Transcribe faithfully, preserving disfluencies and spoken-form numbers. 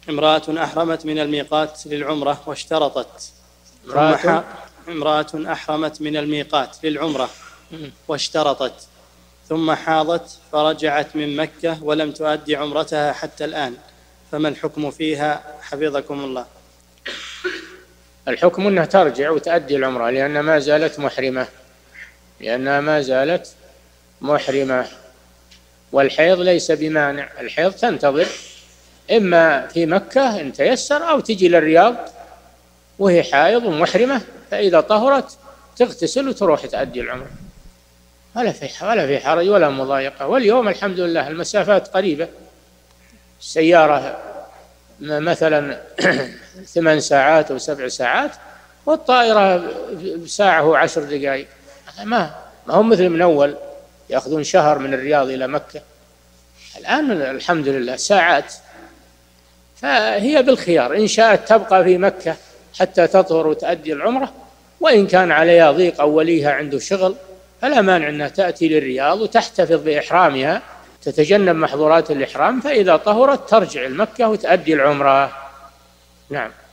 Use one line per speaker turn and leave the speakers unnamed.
امرأة أحرمت من الميقات للعمرة واشترطت ثم
امرأة
ح... امرأة أحرمت من الميقات للعمرة واشترطت ثم حاضت فرجعت من مكة ولم تؤدي عمرتها حتى الآن، فما الحكم فيها حفظكم الله؟
الحكم أنها ترجع وتؤدي العمرة لأنها ما زالت محرمة لأنها ما زالت محرمة والحيض ليس بمانع. الحيض تنتظر إما في مكة إن تيسر أو تجي للرياض وهي حائض ومحرمة، فإذا طهرت تغتسل وتروح تؤدي العمرة، ولا في ولا في حرج ولا مضايقة. واليوم الحمد لله المسافات قريبة، السيارة مثلا ثمان ساعات أو سبع ساعات، والطائرة بساعة وعشر دقائق. ما ما هم مثل من أول يأخذون شهر من الرياض إلى مكة، الآن الحمد لله ساعات. فهي بالخيار، إن شاءت تبقى في مكة حتى تطهر وتؤدي العمرة، وإن كان عليها ضيق أو وليها عنده شغل فلا مانع أنها تأتي للرياض وتحتفظ بإحرامها، تتجنب محظورات الإحرام، فإذا طهرت ترجع المكة وتؤدي العمرة. نعم.